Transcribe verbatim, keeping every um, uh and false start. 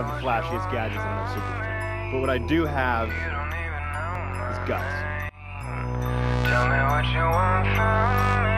have the flashiest gadgets and no superstrength. But what I do have is guts. Tell me what you want from me.